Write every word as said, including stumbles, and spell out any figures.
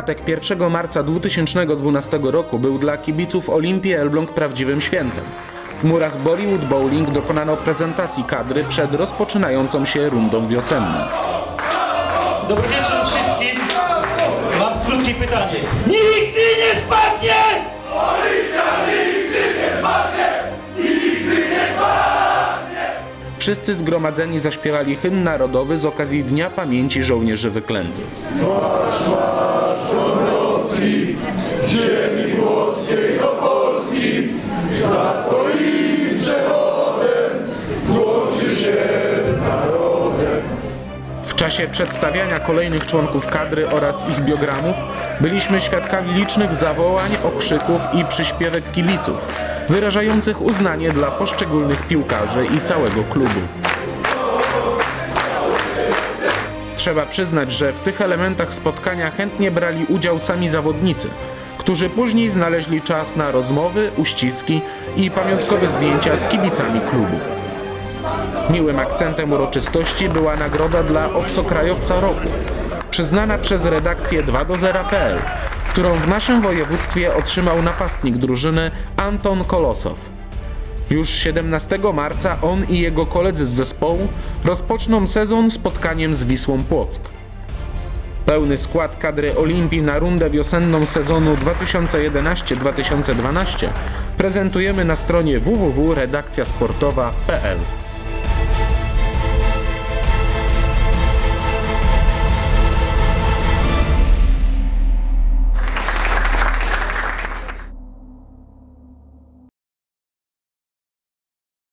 czwartek, pierwszego marca dwa tysiące dwunastego roku był dla kibiców Olimpii Elbląg prawdziwym świętem. W murach Bollywood Bowling dokonano prezentacji kadry przed rozpoczynającą się rundą wiosenną. Dobry wieczór wszystkim. Mam krótkie pytanie. Nigdy nie spadnie! Olimpia nigdy nie spadnie! Nigdy nie spadnie! Wszyscy zgromadzeni zaśpiewali hymn narodowy z okazji Dnia Pamięci Żołnierzy Wyklętych. Marsz, marsz Dąbrowski, z ziemi włoskiej do Polski, za twoim przewodem złączy się z narodem. W czasie przedstawiania kolejnych członków kadry oraz ich biogramów byliśmy świadkami licznych zawołań, okrzyków i przyśpiewek kibiców, wyrażających uznanie dla poszczególnych piłkarzy i całego klubu. Trzeba przyznać, że w tych elementach spotkania chętnie brali udział sami zawodnicy, którzy później znaleźli czas na rozmowy, uściski i pamiątkowe zdjęcia z kibicami klubu. Miłym akcentem uroczystości była nagroda dla obcokrajowca roku, przyznana przez redakcję dwa do zera kropka pe el, którą w naszym województwie otrzymał napastnik drużyny Anton Kolosow. Już siedemnastego marca on i jego koledzy z zespołu rozpoczną sezon spotkaniem z Wisłą Płock. Pełny skład kadry Olimpii na rundę wiosenną sezonu dwa tysiące jedenasty dwa tysiące dwunasty prezentujemy na stronie w w w kropka redakcja sportowa kropka pe el.